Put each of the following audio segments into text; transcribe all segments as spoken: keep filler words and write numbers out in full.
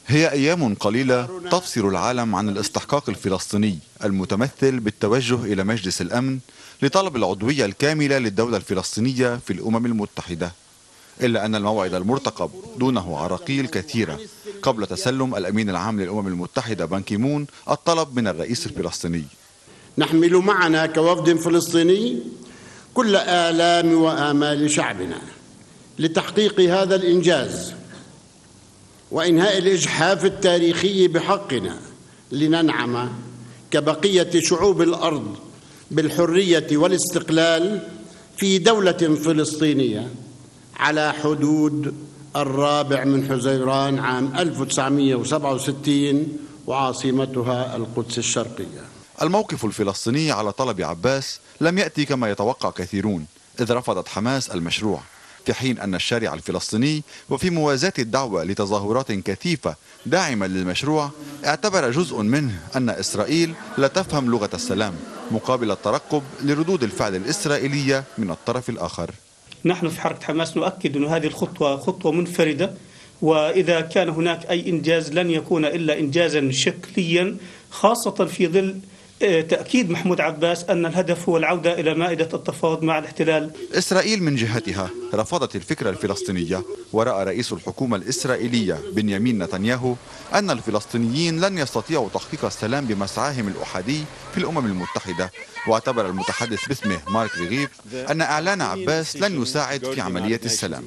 هي أيام قليلة تفصل العالم عن الاستحقاق الفلسطيني المتمثل بالتوجه إلى مجلس الأمن لطلب العضوية الكاملة للدولة الفلسطينية في الأمم المتحدة، إلا أن الموعد المرتقب دونه عراقيل كثيرة قبل تسلم الأمين العام للأمم المتحدة بان كي مون الطلب من الرئيس الفلسطيني. نحمل معنا كوفد فلسطيني كل آلام وآمال شعبنا لتحقيق هذا الإنجاز وإنهاء الإجحاف التاريخي بحقنا لننعم كبقية شعوب الأرض بالحرية والاستقلال في دولة فلسطينية على حدود الرابع من حزيران عام ألف وتسعمئة وسبعة وستين وعاصمتها القدس الشرقية. الموقف الفلسطيني على طلب عباس لم يأتي كما يتوقع كثيرون، إذ رفضت حماس المشروع، في حين أن الشارع الفلسطيني وفي موازاة الدعوة لتظاهرات كثيفة داعمة للمشروع اعتبر جزء منه أن إسرائيل لا تفهم لغة السلام، مقابل الترقب لردود الفعل الإسرائيلية من الطرف الآخر. نحن في حركة حماس نؤكد أن هذه الخطوة خطوة منفردة، وإذا كان هناك أي إنجاز لن يكون إلا إنجازا شكليا، خاصة في ظل تأكيد محمود عباس أن الهدف هو العودة إلى مائدة التفاوض مع الاحتلال. إسرائيل من جهتها رفضت الفكرة الفلسطينية، ورأى رئيس الحكومة الإسرائيلية بنيامين نتنياهو أن الفلسطينيين لن يستطيعوا تحقيق السلام بمسعاهم الأحادي في الأمم المتحدة، واعتبر المتحدث باسمه مارك ريغيف أن إعلان عباس لن يساعد في عملية السلام.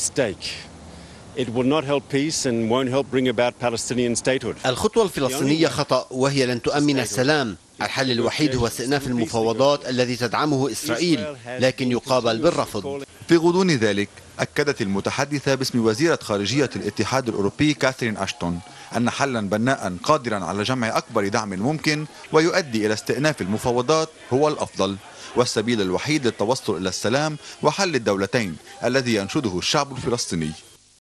الخطوة الفلسطينية خطأ، وهي لن تؤمن السلام. الحل الوحيد هو استئناف المفاوضات الذي تدعمه إسرائيل، لكن يقابل بالرفض. في غضون ذلك أكدت المتحدثة باسم وزيرة خارجية الاتحاد الأوروبي كاثرين أشتون أن حلا بناء قادرا على جمع أكبر دعم ممكن ويؤدي إلى استئناف المفاوضات هو الأفضل، والسبيل الوحيد للتوصل إلى السلام وحل الدولتين الذي ينشده الشعب الفلسطيني.